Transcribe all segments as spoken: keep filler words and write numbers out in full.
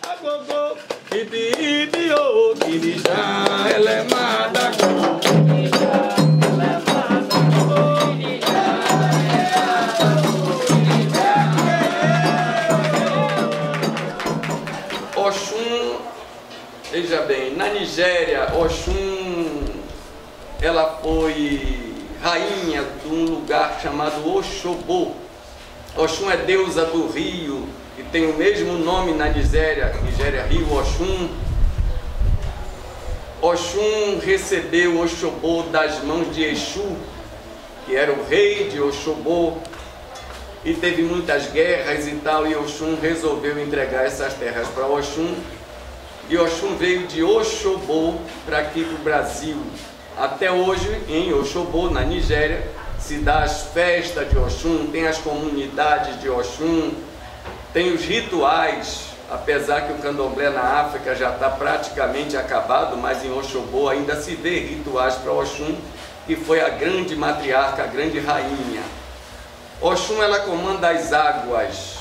Agogô, ibi, ibi, oh, Irixá, ela é mata. Oxum, veja bem, na Nigéria, Oxum, ela foi rainha de um lugar chamado Oxobô. Oxum é deusa do rio, que tem o mesmo nome na Nigéria, Nigéria Rio Oxum. Oxum recebeu Oxobô das mãos de Exu, que era o rei de Oxobô, e teve muitas guerras e tal, e Oxum resolveu entregar essas terras para Oxum, e Oxum veio de Oxobô para aqui para o Brasil. Até hoje, em Oxobô, na Nigéria, se dá as festas de Oxum, tem as comunidades de Oxum, tem os rituais, apesar que o candomblé na África já está praticamente acabado, mas em Oxobô ainda se vê rituais para Oxum, que foi a grande matriarca, a grande rainha. Oxum, ela comanda as águas.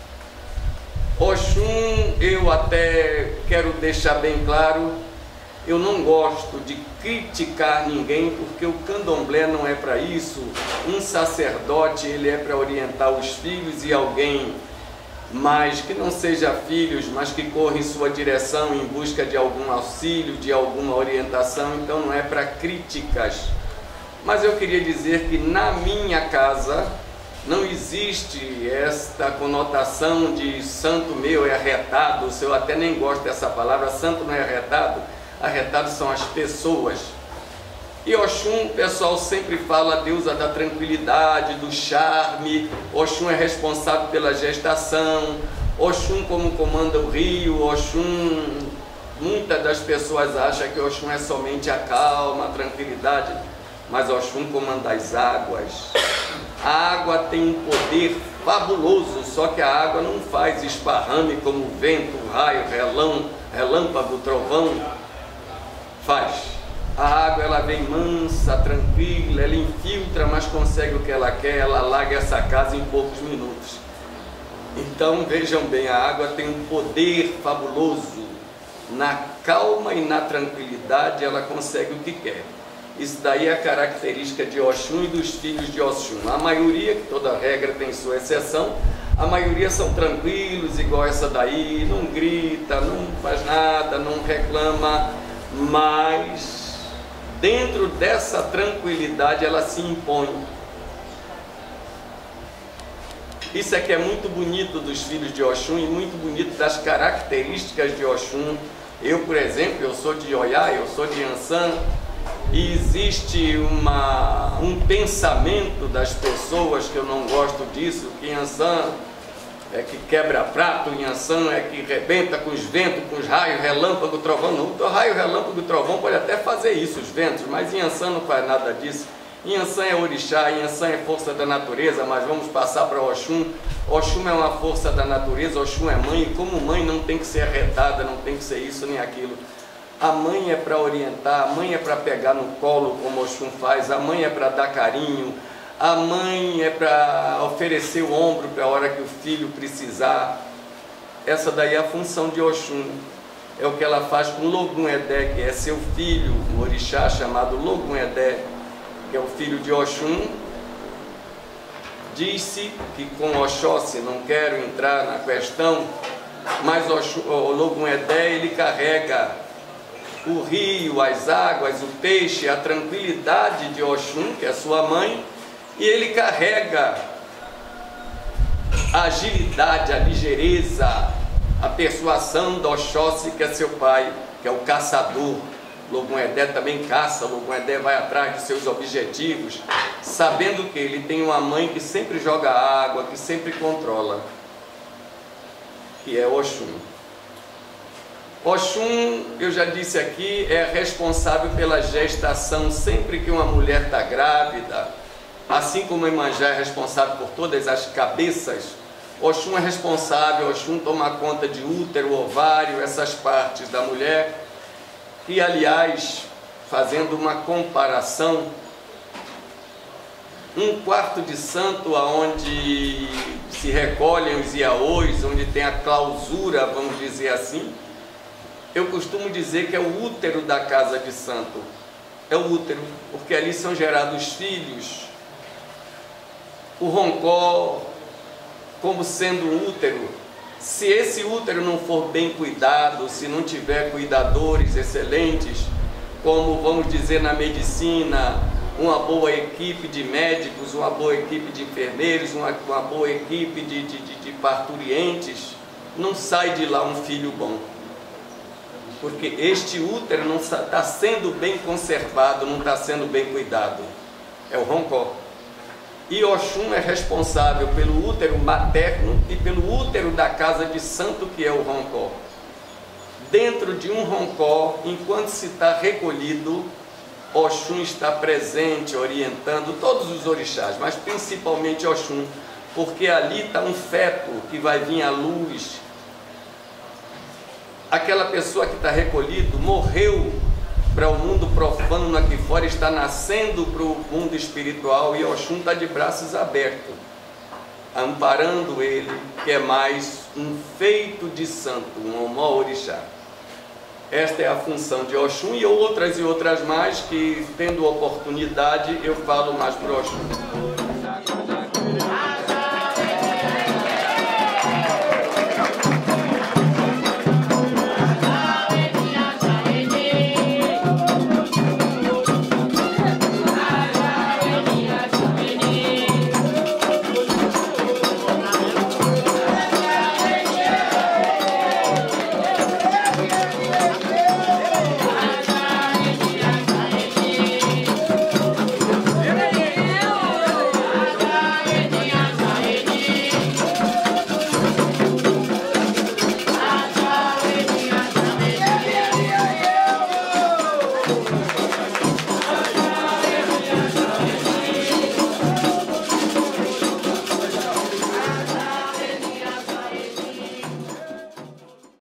Oxum, eu até quero deixar bem claro, eu não gosto de criticar ninguém, porque o candomblé não é para isso. Um sacerdote, ele é para orientar os filhos, e alguém mas que não seja filhos, mas que corra em sua direção em busca de algum auxílio, de alguma orientação. Então não é para críticas. Mas eu queria dizer que na minha casa não existe esta conotação de santo meu é arretado. Eu até nem gosto dessa palavra, santo não é arretado. Arretado são as pessoas. E Oxum, o pessoal sempre fala a deusa da tranquilidade, do charme. Oxum é responsável pela gestação. Oxum como comanda o rio. Oxum, muitas das pessoas acham que Oxum é somente a calma, a tranquilidade, mas Oxum comanda as águas. A água tem um poder fabuloso, só que a água não faz esparrame como o vento, o raio, relão, relâmpago, trovão faz. A água, ela vem mansa, tranquila, ela infiltra, mas consegue o que ela quer, ela alaga essa casa em poucos minutos. Então vejam bem, a água tem um poder fabuloso. Na calma e na tranquilidade ela consegue o que quer. Isso daí é a característica de Oxum e dos filhos de Oxum. A maioria, que toda regra tem sua exceção, a maioria são tranquilos, igual essa daí, não grita, não faz nada, não reclama, mas dentro dessa tranquilidade ela se impõe. Isso é que é muito bonito dos filhos de Oxum e muito bonito das características de Oxum. Eu, por exemplo, eu sou de Oiá, eu sou de Ançã, e existe uma, um pensamento das pessoas que eu não gosto disso, que Ançã é que quebra prato, Inhansã é que rebenta com os ventos, com os raios, relâmpago, trovão. Não, o raio, relâmpago, trovão pode até fazer isso, os ventos, mas Inhansã não faz nada disso. Inhansã é orixá, Inhansã é força da natureza, mas vamos passar para Oxum. Oxum é uma força da natureza, Oxum é mãe, e como mãe não tem que ser arretada, não tem que ser isso nem aquilo. A mãe é para orientar, a mãe é para pegar no colo, como Oxum faz, a mãe é para dar carinho, a mãe é para oferecer o ombro para a hora que o filho precisar. Essa daí é a função de Oxum. É o que ela faz com Logum Edé, que é seu filho, um orixá chamado Logum Edé, que é o filho de Oxum. Disse que com Oxóssi, não quero entrar na questão, mas Oxum, o Logum Edé, ele carrega o rio, as águas, o peixe, a tranquilidade de Oxum, que é sua mãe, e ele carrega a agilidade, a ligeireza, a persuasão do Oxóssi, que é seu pai, que é o caçador. Logum Edé também caça, Logum Edé vai atrás de seus objetivos, sabendo que ele tem uma mãe que sempre joga água, que sempre controla, que é Oxum. Oxum, eu já disse aqui, é responsável pela gestação. Sempre que uma mulher está grávida, assim como Iemanjá é responsável por todas as cabeças, Oxum é responsável. Oxum toma conta de útero, ovário, essas partes da mulher. E aliás, fazendo uma comparação, um quarto de santo onde se recolhem os iaôs, onde tem a clausura, vamos dizer assim. Eu costumo dizer que é o útero da casa de santo. É o útero, porque ali são gerados filhos. O roncó, como sendo um útero, se esse útero não for bem cuidado, se não tiver cuidadores excelentes, como vamos dizer na medicina, uma boa equipe de médicos, uma boa equipe de enfermeiros, uma, uma boa equipe de, de, de, de parturientes, não sai de lá um filho bom. Porque este útero não está sendo bem conservado, não está sendo bem cuidado. É o roncó. E Oxum é responsável pelo útero materno e pelo útero da casa de santo, que é o roncó. Dentro de um roncó, enquanto se está recolhido, Oxum está presente, orientando todos os orixás, mas principalmente Oxum, porque ali está um feto que vai vir à luz. Aquela pessoa que está recolhido morreu para o mundo profano aqui fora, está nascendo para o mundo espiritual, e Oxum está de braços abertos, amparando ele, que é mais um feito de santo, um Omó Orixá. Esta é a função de Oxum, e outras e outras mais que, tendo oportunidade, eu falo mais para Oxum.